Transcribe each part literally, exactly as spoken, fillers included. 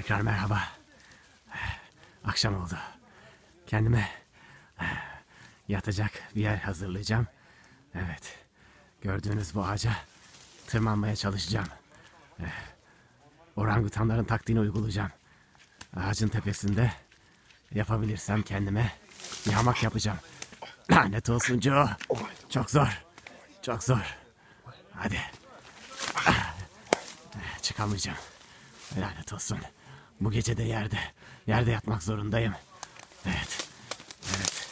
Tekrar merhaba. Akşam oldu. Kendime yatacak bir yer hazırlayacağım. Evet. Gördüğünüz bu ağaca tırmanmaya çalışacağım. Orangutanların taktiğini uygulayacağım. Ağacın tepesinde yapabilirsem kendime bir hamak yapacağım. Lanet olsun Joe. Çok zor. Çok zor. Hadi. Çıkamayacağım. Lanet olsun. Bu gece de yerde. Yerde yatmak zorundayım. Evet. Evet.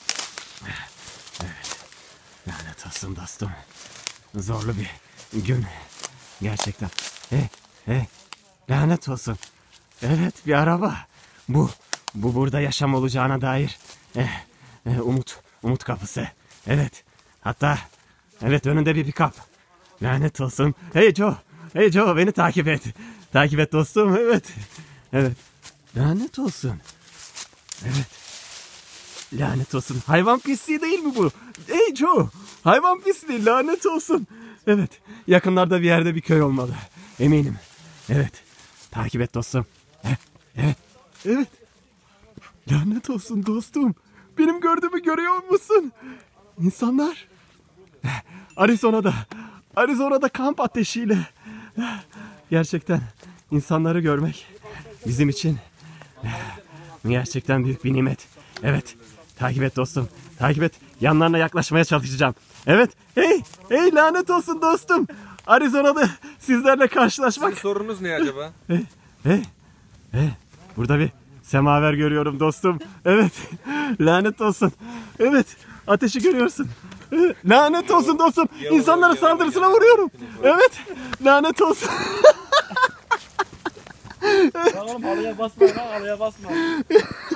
Evet. Lanet olsun dostum. Zorlu bir gün. Gerçekten. Hey, hey. Lanet olsun. Evet, bir araba. Bu, bu burada yaşam olacağına dair. Eh, eh, umut, umut kapısı. Evet. Hatta, evet önünde bir pick-up. Lanet olsun. Hey Joe. Hey Joe, beni takip et. Takip et dostum. Evet. Evet. Lanet olsun. Evet. Lanet olsun. Hayvan pisliği değil mi bu? Hey Joe. Hayvan pisliği. Lanet olsun. Evet. Yakınlarda bir yerde bir köy olmalı. Eminim. Evet. Takip et dostum. Evet. Evet. Evet. Lanet olsun dostum. Benim gördüğümü görüyor musun? İnsanlar. Arizona'da. Arizona'da kamp ateşiyle. Gerçekten insanları görmek bizim için gerçekten büyük bir nimet. Evet. Takip et dostum. Takip et. Yanlarına yaklaşmaya çalışacağım. Evet. Hey. Hey lanet olsun dostum. Arizona'da sizlerle karşılaşmak. Sizin sorunuz ne acaba? Hey. Hey. Hey. Burada bir semaver görüyorum dostum. Evet. Lanet olsun. Evet. Ateşi görüyorsun. Evet. Lanet olsun dostum. İnsanların saldırısına vuruyorum. Evet. Lanet olsun. Tamam halıya basma lan halıya basma.